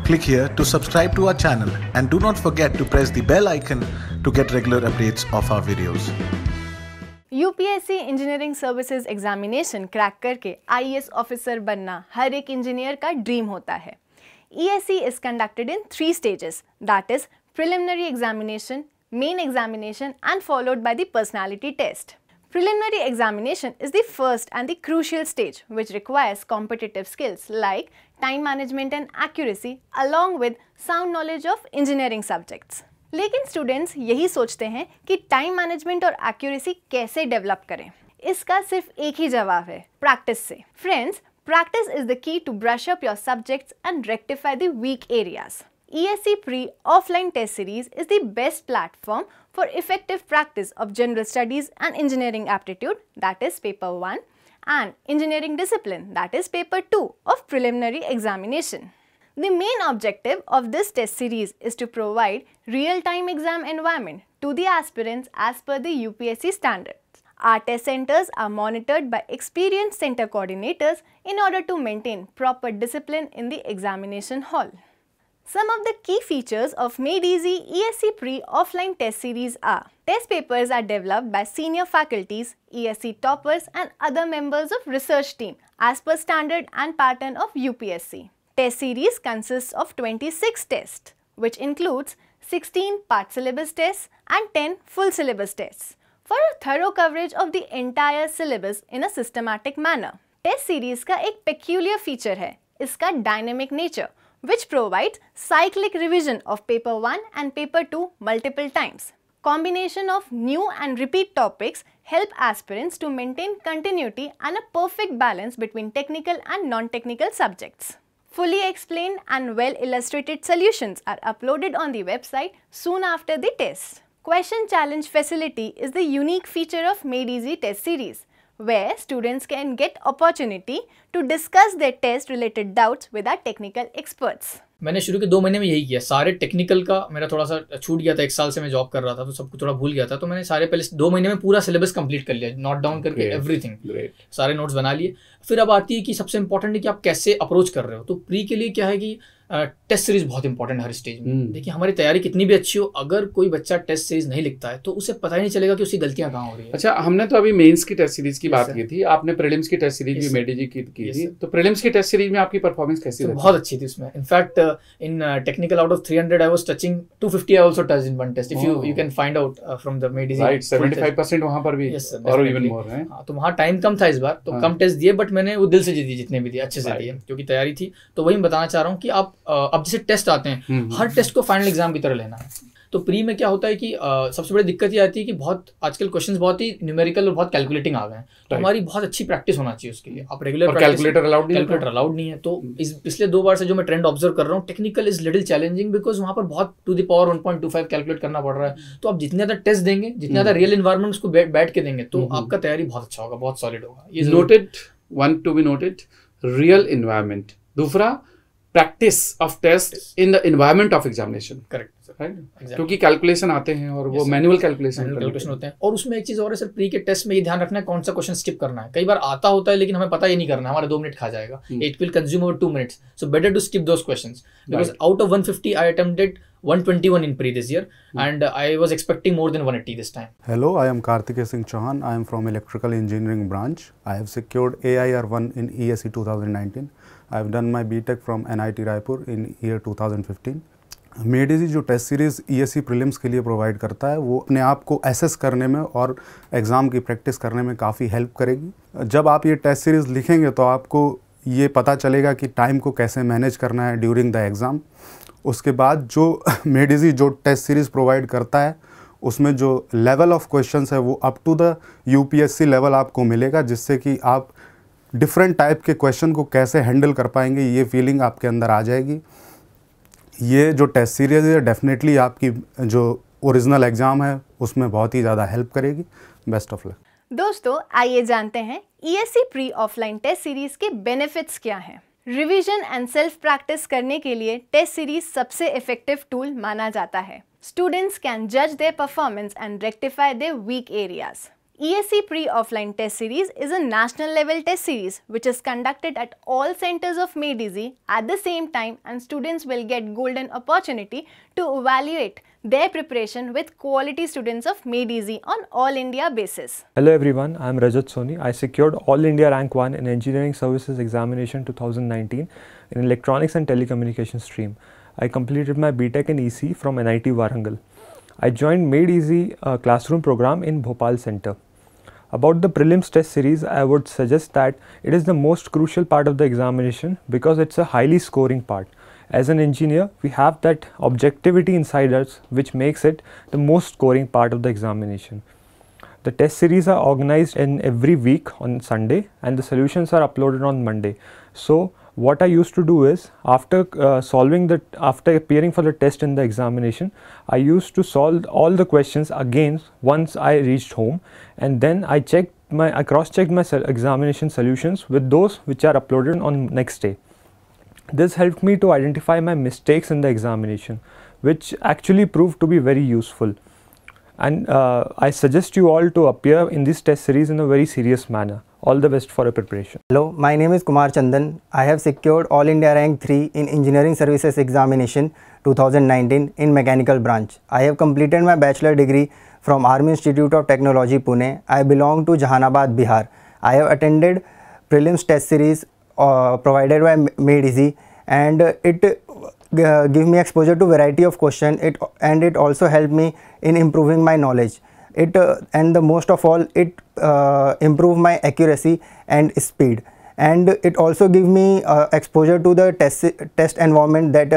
Click here to subscribe to our channel and do not forget to press the bell icon to get regular updates of our videos. UPSC engineering services examination crack करके IAS officer बनना हर एक engineer का dream होता है। ESE is conducted in 3 stages, that is preliminary examination, main examination and followed by the personality test. Preliminary examination is the first and the crucial stage which requires competitive skills like time management and accuracy along with sound knowledge of engineering subjects. लेकिन students यही सोचते हैं कि time management और accuracy कैसे develop करें। इसका सिर्फ एक ही जवाब है, प्रैक्टिस से। Friends, practice is the key to brush up your subjects and rectify the weak areas. ESE Offline Test Series is the best platform for effective practice of general studies and engineering aptitude, that is paper 1, and engineering discipline, that is paper 2 of preliminary examination. The main objective of this test series is to provide real-time exam environment to the aspirants as per the UPSC standards. Our test centers are monitored by experienced center coordinators in order to maintain proper discipline in the examination hall. Some of the key features of Made Easy ESE Offline Test Series are: test papers are developed by senior faculties, ESE toppers and other members of research team as per standard and pattern of UPSC. Test series consists of 26 tests, which includes 16 part syllabus tests and 10 full syllabus tests for a thorough coverage of the entire syllabus in a systematic manner. Test series का एक peculiar feature है इसका dynamic nature, which provides cyclic revision of paper 1 and paper 2 multiple times. Combination of new and repeat topics help aspirants to maintain continuity and a perfect balance between technical and non-technical subjects. Fully explained and well illustrated solutions are uploaded on the website soon after the test. Question challenge facility is the unique feature of Made Easy test series, where students can get opportunity to discuss their test related doubts with our technical experts. मैंने शुरू के 2 महीने में यही किया। सारे technical का मेरा थोड़ा सा छूट गया था, 1 साल से मैं जॉब कर रहा था तो सब कुछ थोड़ा भूल गया था, तो मैंने सारे पहले 2 महीने में पूरा सिलेबस कंप्लीट कर लिया, नोट डाउन करके एवरीथिंग, सारे नोट्स बना लिए। फिर अब आती है कि सबसे इंपॉर्टेंट है कि आप कैसे अप्रोच कर रहे हो। तो प्री के लिए क्या है कि टेस्ट सीरीज बहुत इंपॉर्टेंट है हर स्टेज में। देखिए, हमारी तैयारी कितनी भी अच्छी हो, अगर कोई बच्चा टेस्ट सीरीज नहीं लिखता है तो उसे पता ही नहीं चलेगा कि उसकी गलतियां कहाँ हो रही है। अच्छा, हमने तो अभी मेंस की टेस्ट सीरीज की बात की थी, आपने प्रीलिम्स की टेस्ट सीरीज भी मेड इजी की थी, तो प्रीलिम्स की टेस्ट सीरीज में आपकी परफॉर्मेंस कैसी रही? बहुत अच्छी थी उसमें। In fact in technical out of 300 I was touching 250 I also touched in one test. If you can find out from the Made Easy, right, 75% वहां पर भी, और even more है। हाँ, तो वहाँ टाइम कम था इस बार, तो कम टेस्ट दिए, बट मैंने वो दिल से दिए, जितने भी दिए अच्छे से दिए, क्योंकि तैयारी थी। तो वही मैं बताना चाह रहा हूँ कि आप अब जैसे टेस्ट आते हैं, हर टेस्ट को फाइनल एग्जाम की तरह लेना है। तो प्री में क्या होता है कि सबसे बड़ी दिक्कत ये आती है कि बहुत आजकल क्वेश्चंस बहुत ही न्यूमेरिकल और बहुत कैलकुलेटिंग आ गए हैं, तो हमारी बहुत अच्छी प्रैक्टिस होना चाहिए उसके लिए। आप रेगुलर कैलकुलेटर अलाउड नहीं है। तो इस पिछले 2 बार से जो मैं ट्रेंड ऑब्जर्व कर रहा हूँ, technical is little challenging because वहाँ पर बहुत टू द पावर 1.25 कैलकुलेट करना पड़ रहा है। तो आप जितने ज्यादा टेस्ट देंगे, जितने ज्यादा रियल एनवायरमेंट उसको बैठ के देंगे, तो आपका तैयारी बहुत अच्छा होगा, बहुत सॉलिड होगा। ये noted, one to be noted, real environment. दूसरा, practice of test in the environment of examination. Correct, क्योंकि कैलकुलेशन आते हैं और वो मैनुअल कैलकुलेशन होते हैं। और उसमें एक चीज और है सर, प्री के टेस्ट में ये ध्यान रखना है कौन सा क्वेश्चन स्किप करना है। कई बार आता होता है लेकिन हमें पता ही नहीं करना, हमारे 2 मिनट खा जाएगा। It will consume over 2 minutes, so better to skip those questions because out of 150 I attempted 121 in pre this year and I was expecting more than 180 this time. Hello, I am Karthikeya Singh Chauhan. I am from Electrical Engineering branch. I have secured AIR1 in ESE 2019. I have done my BTech from NIT Raipur in year 2015. Made Easy जो test series ESE prelims के लिए provide करता है, वो अपने आप को assess करने में और एग्ज़ाम की प्रैक्टिस करने में काफ़ी हेल्प करेगी। जब आप ये टेस्ट सीरीज़ लिखेंगे तो आपको ये पता चलेगा कि टाइम को कैसे मैनेज करना है ड्यूरिंग द एग्ज़ाम। उसके बाद जो मेड इजी जो टेस्ट सीरीज़ प्रोवाइड करता है, उसमें जो लेवल ऑफ क्वेश्चंस है वो up to the UPSC level आपको मिलेगा, जिससे कि आप डिफरेंट टाइप के क्वेश्चन को कैसे हैंडल कर पाएंगे, ये फीलिंग आपके अंदर आ जाएगी। ये जो टेस्ट सीरीज़ है डेफिनेटली आपकी जो ओरिजिनल एग्ज़ाम है उसमें बहुत ही ज़्यादा हेल्प करेगी। Best of luck. दोस्तों, आइए जानते हैं ESE ऑफलाइन टेस्ट सीरीज़ के बेनिफिट्स क्या हैं। रिवीजन एंड सेल्फ प्रैक्टिस करने के लिए टेस्ट सीरीज सबसे इफेक्टिव टूल माना जाता है। स्टूडेंट्स कैन जज their performance and rectify their weak areas. ESE Pre-Offline Test Series is a national level test series which is conducted at all centers of ESE at the same time, and students will get golden opportunity to evaluate their preparation with quality students of ESE on all India basis. Hello everyone, I am Rajat Soni. I secured All India Rank 1 in Engineering Services Examination 2019 in Electronics and Telecommunication stream. I completed my BTech in EC from NIT Warangal. I joined Made Easy classroom program in Bhopal Center. About the prelims test series, I would suggest that it is the most crucial part of the examination because it's a highly scoring part. As an engineer, we have that objectivity inside us which makes it the most scoring part of the examination. The test series are organized in every week on Sunday and the solutions are uploaded on Monday. So what I used to do is after appearing for the test in the examination, I used to solve all the questions again once I reached home, and then I cross-checked my examination solutions with those which are uploaded on next day. This helped me to identify my mistakes in the examination, which actually proved to be very useful. And I suggest you all to appear in this test series in a very serious manner. All the best for your preparation. Hello, my name is Kumar Chandan. I have secured All India Rank 3 in Engineering Services Examination 2019 in Mechanical branch. I have completed my bachelor degree from Army Institute of Technology, Pune. I belong to Jahanabad, Bihar. I have attended prelims test series provided by Made Easy, and it give me exposure to variety of questions. It also helped me in improving my knowledge. And the most of all, it improve my accuracy and speed, and it also give me exposure to the test environment, that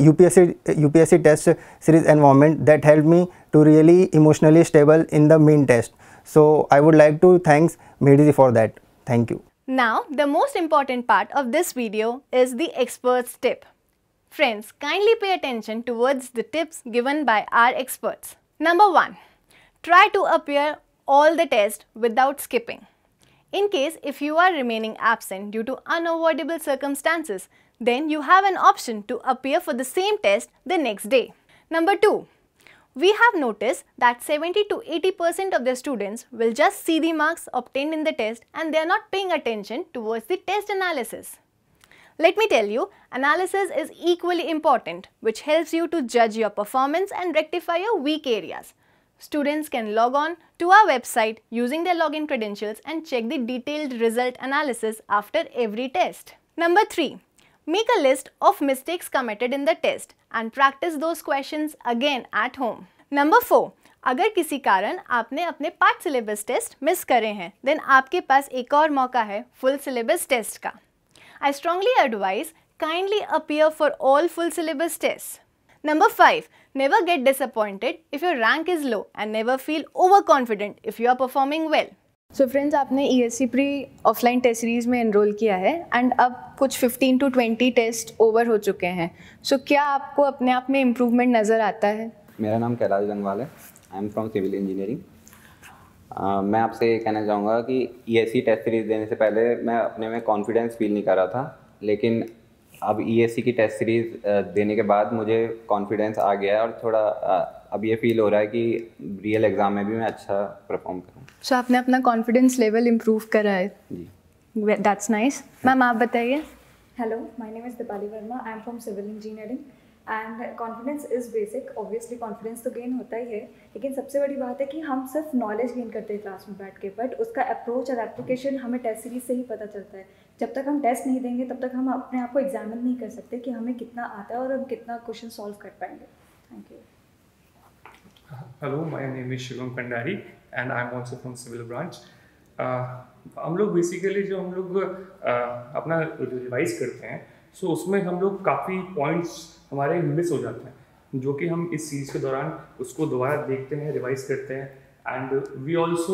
UPSC test series environment, that helped me to really emotionally stable in the main test. So I would like to thank Made Easy for that. Thank you. Now the most important part of this video is the experts tip. Friends, kindly pay attention towards the tips given by our experts. Number 1. Try to appear all the tests without skipping. In case if you are remaining absent due to unavoidable circumstances, then you have an option to appear for the same test the next day. Number 2. We have noticed that 70 to 80% of the students will just see the marks obtained in the test and they are not paying attention towards the test analysis. Let me tell you, analysis is equally important, which helps you to judge your performance and rectify your weak areas. Students can log on to our website using their login credentials and check the detailed result analysis after every test. Number 3. Make a list of mistakes committed in the test and practice those questions again at home. Number 4. अगर किसी कारण आपने अपने part syllabus test miss करे हैं, then आपके पास एक और मौका है full syllabus test का. I strongly advise kindly appear for all full syllabus tests. Number 5. Never get disappointed if your rank is low and never feel overconfident if you are performing well. So friends, आपने ESE Pre Offline Test Series में enroll किया है and अब कुछ 15 to 20 test over हो चुके हैं. So क्या आपको अपने आप में इम्प्रूवमेंट नज़र आता है? मेरा नाम कैलाश गंगवाल है. I am from civil engineering. मैं आपसे कहना चाहूँगा कि ESE टेस्ट सीरीज़ देने से पहले मैं अपने में कॉन्फिडेंस फील नहीं कर रहा था, लेकिन अब ESE की टेस्ट सीरीज़ देने के बाद मुझे कॉन्फिडेंस आ गया है और थोड़ा अब ये फील हो रहा है कि रियल एग्ज़ाम में भी मैं अच्छा परफॉर्म करूँ. सो आपने अपना कॉन्फिडेंस लेवल इम्प्रूव करा है. जी, दैट्स नाइस. मैम आप बताइए. Hello, my name is Deepali Verma. I am from civil engineering and confidence is basic. Obviously confidence तो गेन होता ही है, लेकिन सबसे बड़ी बात है कि हम सिर्फ नॉलेज गेन करते हैं क्लास में बैठ के, बट उसका अप्रोच और एप्लीकेशन हमें टेस्ट सीरीज से ही पता चलता है. जब तक हम टेस्ट नहीं देंगे तब तक हम अपने आप को एग्जामिन नहीं कर सकते कि हमें कितना आता है और हम कितना क्वेश्चन सॉल्व कर पाएंगे. Thank you. Hello, my name is Shivam Kandari and I am also from civil branch. हम लोग बेसिकली जो हम लोग अपना रिवाइज करते हैं, सो उसमें हम लोग काफ़ी पॉइंट्स हमारे मिस हो जाते हैं, जो कि हम इस सीरीज़ के दौरान उसको दोबारा देखते हैं, रिवाइज करते हैं. and we also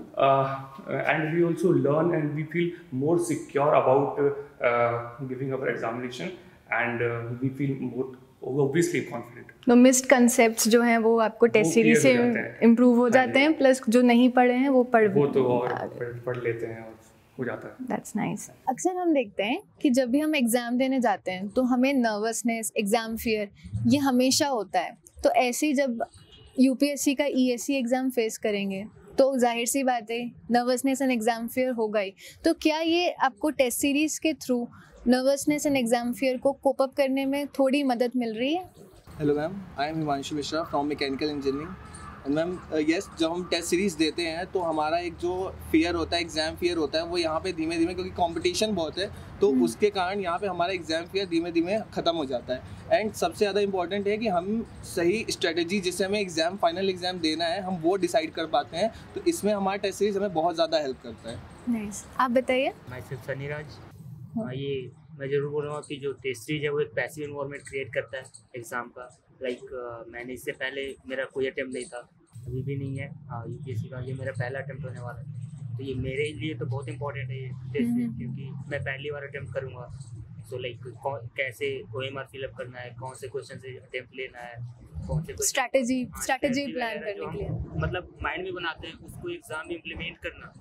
learn and we feel more secure about giving our examination and we feel more obviously confident. तो मिस्ड कंसेप्ट्स जो हैं वो आपको टेस्ट सीरीज से इम्प्रूव हो जाते हैं, प्लस जो नहीं पढ़े हैं वो पढ़ लेते हैं और हो जाता है. That's nice. अक्सर हम देखते हैं कि जब भी हम एग्ज़ाम देने जाते हैं तो हमें नर्वसनेस, एग्ज़ाम फियर ये हमेशा होता है. तो ऐसे ही जब यूपीएससी का ESE एग्ज़ाम फेस करेंगे तो जाहिर सी बात है नर्वसनेस एंड एग्जाम फियर होगा ही। तो क्या ये आपको टेस्ट सीरीज के through nervousness and exam fear को कोप अप करने में थोड़ी मदद मिल रही है? Hello ma'am, I am Himanshu Mishra from mechanical engineering. And ma'am yes, जब हम टेस्ट सीरीज़ देते हैं तो हमारा एक जो फियर होता है, एग्ज़ाम फियर होता है, वो यहाँ पे धीमे धीमे, क्योंकि कंपटीशन बहुत है तो उसके कारण यहाँ पे हमारा एग्ज़ाम फियर धीमे धीमे ख़त्म हो जाता है। एंड सबसे ज़्यादा इंपॉर्टेंट है कि हम सही स्ट्रेटजी जिससे हमें एग्ज़ाम फाइनल एग्ज़ाम देना है, हम वो डिसाइड कर पाते हैं। तो इसमें हमारा टेस्ट सीरीज़ हमें बहुत ज़्यादा हेल्प करता है। नाइस, आप बताइए। मैं सिर्फ सनीराज। ये मैं ज़रूर बोलूँगा कि जो टेस्ट सीरीज है वो एक पैसिव इन्वायरमेंट क्रिएट करता है एग्ज़ाम का। मैंने इससे पहले मेरा कोई अटेम्प्ट नहीं था, अभी भी नहीं है। यूपीएससी का ये मेरा पहला अटेम्प्ट होने वाला है, तो ये मेरे लिए तो बहुत इंपॉर्टेंट है ये टेस्ट सीरीज, क्योंकि मैं पहली बार अटेम्प्ट करूँगा। सो कैसे OMR फिलअप करना है, कौन से क्वेश्चन से अटेम्प्ट लेना है, कौन से स्ट्रैटेजी प्लान करने के लिए, मतलब माइंड में बनाते हैं, उसको एग्जाम में इम्प्लीमेंट करना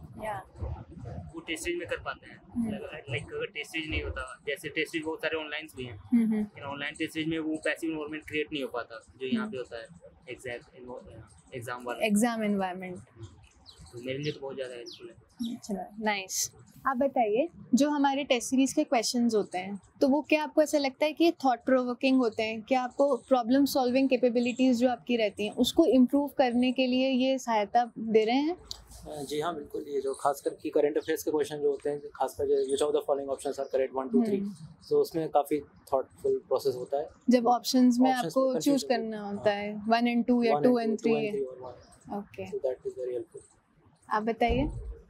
वो टेस्ट सीरीज में कर पाते हैं। अगर टेस्ट सीरीज नहीं होता, जैसे टेस्ट सीरीज बहुत सारे ऑनलाइन भी हैं, लेकिन ऑनलाइन टेस्ट सीरीज में वो पैसिव इन्वायरमेंट क्रिएट नहीं हो पाता जो यहाँ पे होता है एग्जाम एनवायरनमेंट। तो मेरे लिए तो बहुत ज़्यादा हेल्पफुल है। चलो नाइस। आप बताइए, जो हमारे टेस्ट सीरीज के क्वेश्चंस होते हैं तो वो क्या आपको ऐसा लगता है कि ये थॉट प्रोवोकिंग होते हैं? क्या आपको प्रॉब्लम सॉल्विंग कैपेबिलिटीज़ जो आपकी रहती हैं उसको इम्प्रूव करने के लिए ये सहायता दे रहे हैं? जी हाँ, बिल्कुल। ये जो खासकर की करंट अफेयर्स के क्वेश्चन जो होते हैं, खासकर जो which of the following options are correct 1 2 3, तो उसमें काफ़ी थॉटफुल प्रोसेस होता है। जब ऑप्शंस में आपको चूज करना होता है 1 and 2 या 2 and 3। Okay, so that is very helpful. आप बताइए।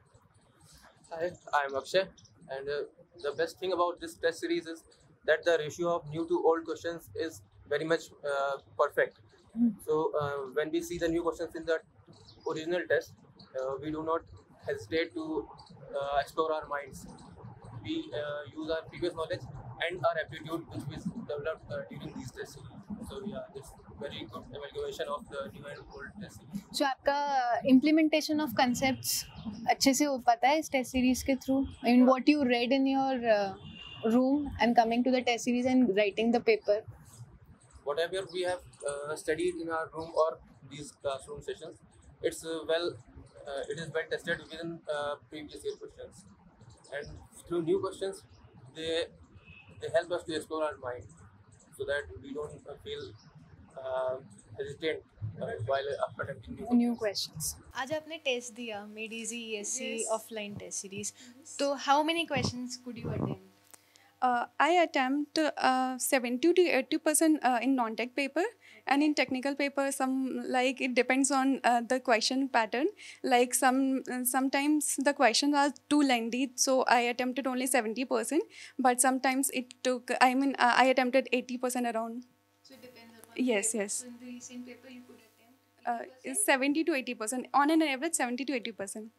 Hi, I am Akshay, and the best thing about this test series is that the ratio of new to old questions is very much perfect. So when we see the new questions in the original test, we do not hesitate to explore our minds. We use our previous knowledge and our aptitude which was developed during these test series. So yeah, it's very good evaluation of the new and old test series. So आपका implementation of concepts अच्छे से हो पाता है इस test series के through? I mean, what you read in your room and coming to the test series and writing the paper? Whatever we have studied in our room or these classroom sessions, it's it is well tested within previous year questions, and through new questions they help us to explore our mind so that we don't feel hesitant while attempting new questions. आज आपने test दिया Made Easy ESE offline test series, तो how many questions could you attempt? I attempt 70 to 80% in non-tech paper, and in technical paper it depends on the question pattern. Like sometimes the questions are too lengthy, so I attempted only 70%, but sometimes it took I attempted 80% around. So it depends upon yes. So in the recent paper you could attempt 70 to 80%, on an average 70 to 80%.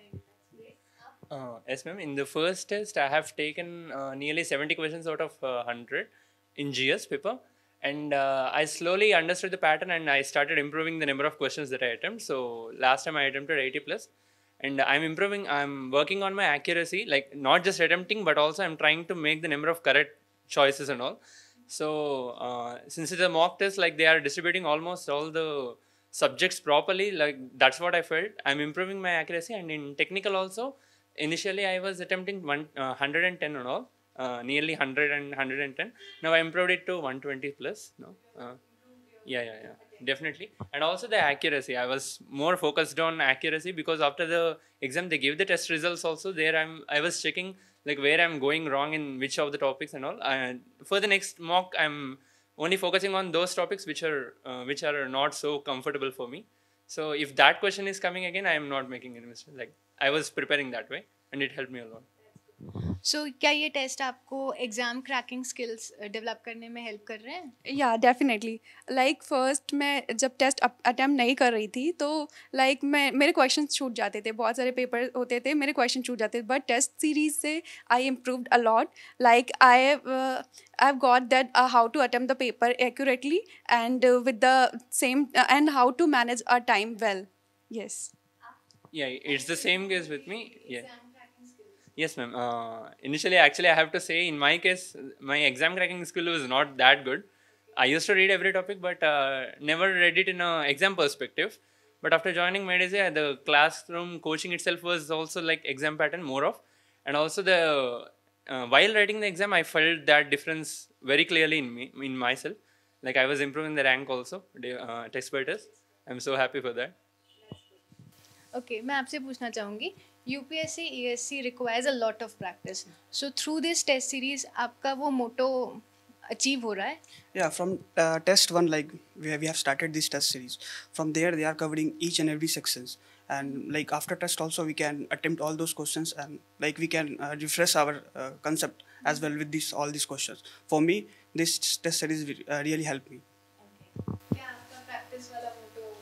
Yes ma'am, in the first test I have taken nearly 70 questions out of 100 in GS paper, and I slowly understood the pattern and I started improving the number of questions that I attempt. So last time I attempted 80 plus, and I'm improving, I'm working on my accuracy, like not just attempting but also I'm trying to make the number of correct choices and all. So since it's a mock test, like they are distributing almost all the subjects properly, like that's what I felt. I'm improving my accuracy, and in technical also, initially I was attempting 110 and all, nearly 100 and 110. Now I improved it to 120 plus. No, yeah, definitely. And also the accuracy, I was more focused on accuracy, because after the exam they give the test results also. There I was checking like where I'm going wrong in which of the topics and all. And for the next mock, I'm only focusing on those topics which are not so comfortable for me. So if that question is coming again, I am not making any mistake. Like I was preparing that way, and it helped me a lot. So क्या ये test आपको exam cracking skills develop करने में help कर रहे हैं? या definitely. Like first मैं जब टेस्ट अटेम्प्ट नहीं कर रही थी तो लाइक मेरे क्वेश्चन छूट जाते थे, बहुत सारे पेपर होते थे, मेरे क्वेश्चन छूट जाते थे, बट टेस्ट सीरीज से I improved a lot. Like I've got that how to attempt the paper accurately and with the same and how to manage our time well. Yes. Yeah, it's the same case with me. Yeah. Yes, ma'am. Initially, actually, I have to say, in my case, my exam cracking skill was not that good. I used to read every topic, but never read it in an exam perspective. But after joining Medise, the classroom coaching itself was also like exam pattern more of, and also the while writing the exam, I felt that difference very clearly in myself. Like I was improving the rank also, test by test. I'm so happy for that. Okay मैं आपसे पूछना चाहूँगी UPSC ESC requires a lot of practice so through this test series आपका वो मोटो achieve हो रहा है Yeah, from test one, like we have started this test series. From there, they are covering each and every sections, and like after test also we can attempt all those questions, and like we can refresh our concept as well with this all these questions. For me, this test series really helped me. क्या आपका practice वाला मोटो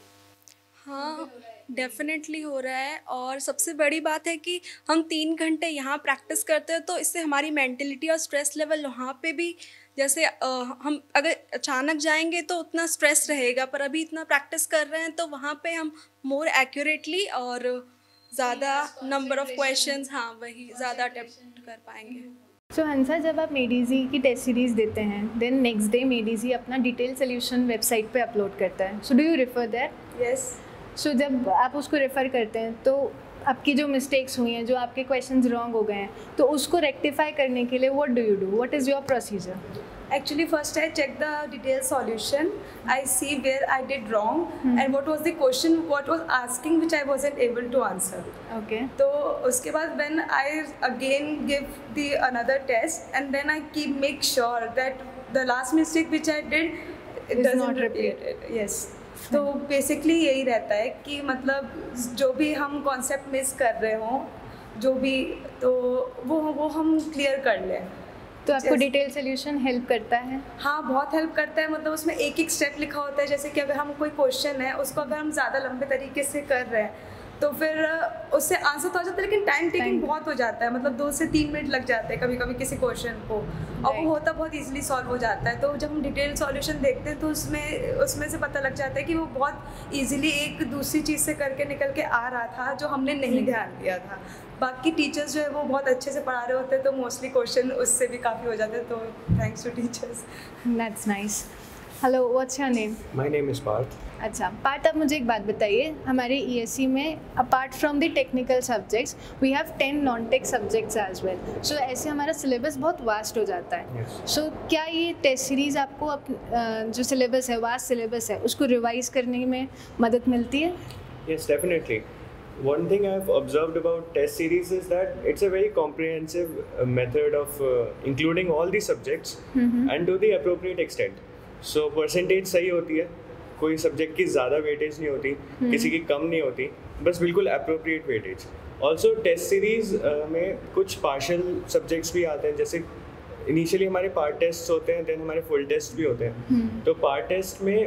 हाँ definitely हो रहा है और सबसे बड़ी बात है कि हम 3 घंटे यहाँ प्रैक्टिस करते हैं तो इससे हमारी मेंटलिटी और स्ट्रेस लेवल वहाँ पे भी जैसे हम अगर अचानक जाएंगे तो उतना स्ट्रेस रहेगा पर अभी इतना प्रैक्टिस कर रहे हैं तो वहाँ पे हम मोर एक्यूरेटली और ज़्यादा नंबर ऑफ क्वेश्चंस हाँ वही ज़्यादा अटेम्प्ट कर पाएंगे सो हंसा जब आप मेडीजी की टेस्ट सीरीज देते हैं देन नेक्स्ट डे मेडीजी अपना डिटेल सोल्यूशन वेबसाइट पे अपलोड करता है so do you refer that yes so जब आप उसको रेफ़र करते हैं तो आपकी जो मिस्टेक्स हुई हैं जो आपके क्वेश्चंस रॉन्ग हो गए हैं तो उसको रेक्टिफाई करने के लिए what do you do what is your procedure Actually, first I check the detailed solution. I see where I did wrong and what was the question, what was asking which I wasn't able to answer. Okay. तो उसके बाद when I again give the another test and then I make sure that the last mistake which I did it does not repeat it. Yes. तो basically यही रहता है कि मतलब जो भी हम कॉन्सेप्ट मिस कर रहे हों जो भी तो वो हम क्लियर कर लें तो आपको डिटेल सोल्यूशन हेल्प करता है हाँ बहुत हेल्प करता है मतलब उसमें एक एक स्टेप लिखा होता है जैसे कि अगर हम कोई क्वेश्चन है उसको अगर हम ज़्यादा लंबे तरीके से कर रहे हैं तो फिर उससे आंसर तो आ जाता है लेकिन टाइम टेकिंग बहुत हो जाता है मतलब 2 से 3 मिनट लग जाते हैं कभी कभी किसी क्वेश्चन को और वो होता बहुत इजीली सॉल्व हो जाता है तो जब हम डिटेल सॉल्यूशन देखते हैं तो उसमें से पता लग जाता है कि वो बहुत इजीली एक दूसरी चीज़ से करके निकल के आ रहा था जो हमने नहीं ध्यान दिया था बाकी टीचर्स जो है वो बहुत अच्छे से पढ़ा रहे होते हैं तो मोस्टली क्वेश्चन उससे भी काफ़ी हो जाते हैं तो thanks to teachers that's nice hello what's your name my name is Parth अच्छा पार्थ आप मुझे एक बात बताइए हमारे ईएससी में apart from the technical subjects we have 10 non tech subjects as well so ऐसे हमारा सिलेबस बहुत वास्ट हो जाता है सो क्या ये टेस्ट सीरीज़ आपको जो सिलेबस है वास्ट सिलेबस है उसको रिवाइज करने में मदद मिलती है yes definitely one thing I've observed about test series is that it's a very comprehensive method of including all the subjects and to the appropriate extent. So percentage सही होती है कोई सब्जेक्ट की ज़्यादा वेटेज नहीं होती किसी की कम नहीं होती बस बिल्कुल appropriate weightage also test series में कुछ पार्शल सब्जेक्ट्स भी आते हैं जैसे इनिशियली हमारे पार्ट टेस्ट होते हैं देन हमारे फुल टेस्ट भी होते हैं तो पार्ट टेस्ट में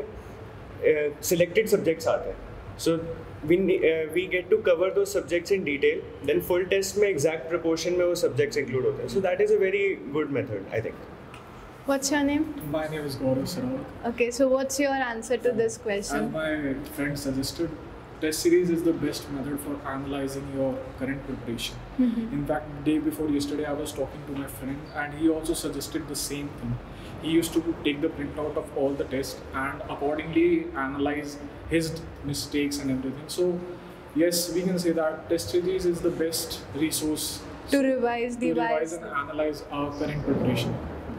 सिलेक्टेड सब्जेक्ट्स आते हैं सो we get to cover those subjects in detail then full test में exact proportion में वो subjects include होते हैं so that is a very good method I think. What's your name? My name is Gaurav Sarawat. Okay, so what's your answer to this question? As my friend suggested, test series is the best method for analyzing your current preparation. In fact, the day before yesterday, I was talking to my friend and he also suggested the same thing. He used to take the printout of all the tests and accordingly analyze his mistakes and everything. So, yes, we can say that test series is the best resource to revise and analyze our current preparation.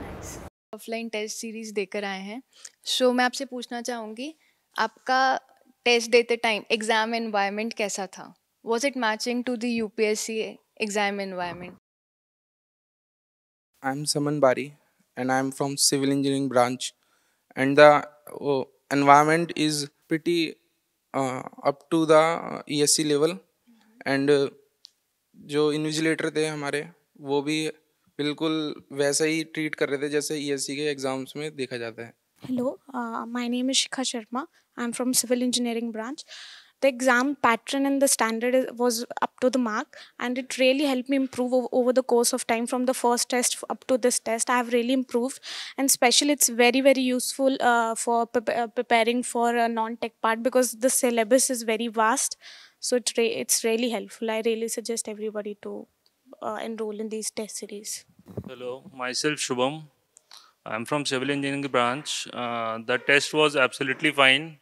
Offline test series देकर आए हैं सो मैं आपसे पूछना चाहूँगी आपका test देते time exam environment कैसा था was it matching to the UPSC exam environment I am Saman Bari and I am from civil engineering branch and the environment is pretty up to the ESE level and जो invigilator थे हमारे वो भी बिल्कुल वैसे ही treat कर रहे थे जैसे ESE के एग्जाम्स में देखा जाता है hello my name is Shikha Sharma I am from civil engineering branch the exam pattern and the standard was up to the mark and it really helped me improve over the course of time from the first test up to this test. I have really improved and especially it's very useful for preparing for a non-tech part because the syllabus is very vast, so it's really helpful. I really suggest everybody to enroll in these test series. Hello, myself Shubham. I'm from Civil Engineering branch. The test was absolutely fine.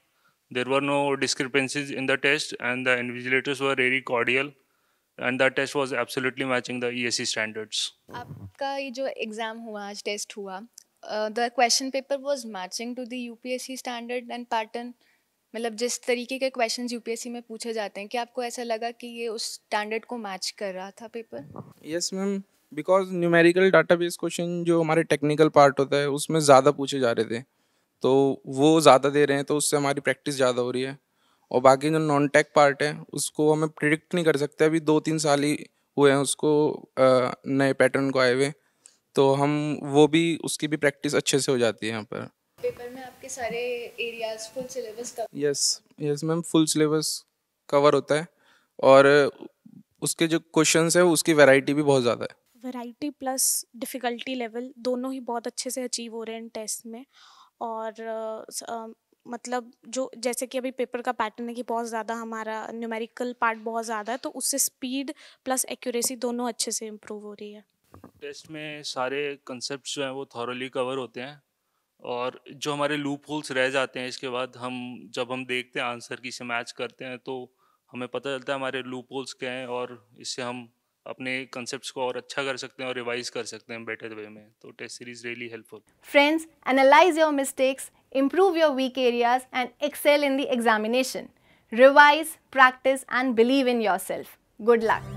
There were no discrepancies in the test, and the invigilators were very cordial, and the test was absolutely matching the ESE standards. आपका ये जो exam हुआ आज test हुआ the question paper was matching to the UPSC standard and pattern मतलब जिस तरीके के क्वेश्चंस यूपीएससी में पूछे जाते हैं क्या आपको ऐसा लगा कि ये उस स्टैंडर्ड को मैच कर रहा था paper? Yes ma'am, because numerical database question जो हमारे टेक्निकल पार्ट होता है उसमें ज़्यादा पूछे जा रहे थे, तो वो ज़्यादा दे रहे हैं तो उससे हमारी प्रैक्टिस ज़्यादा हो रही है। और बाकी जो नॉन टेक पार्ट है उसको हमें प्रिडिक्ट नहीं कर सकते, अभी 2-3 साल ही हुए हैं उसको नए पैटर्न को आए हुए, तो हम वो भी उसकी भी प्रैक्टिस अच्छे से हो जाती है यहाँ पर। पेपर में आपके सारे areas full syllabus cover? Yes ma'am, full syllabus cover होता है और उसके जो क्वेश्चंस है उसकी वैरायटी भी बहुत ज़्यादा है। वैरायटी प्लस डिफ़िकल्टी लेवल दोनों ही बहुत अच्छे से अचीव हो रहे हैं टेस्ट में। और मतलब जो जैसे कि अभी पेपर का पैटर्न है कि बहुत ज़्यादा हमारा न्यूमेरिकल पार्ट बहुत ज़्यादा है, तो उससे स्पीड प्लस एक्यूरेसी दोनों अच्छे से इम्प्रूव हो रही है। टेस्ट में सारे कंसेप्ट जो हैं वो थॉरली कवर होते हैं, और जो हमारे लूप होल्स रह जाते हैं इसके बाद जब हम देखते हैं आंसर की से मैच करते हैं तो हमें पता चलता है हमारे लूप होल्स क्या हैं, और इससे हम अपने कंसेप्ट्स को और अच्छा कर सकते हैं और रिवाइज कर सकते हैं बेटर वे में। तो test series really helpful. Friends, analyze your mistakes, improve your weak areas and excel in the examination. Revise, practice and believe in yourself. Good luck.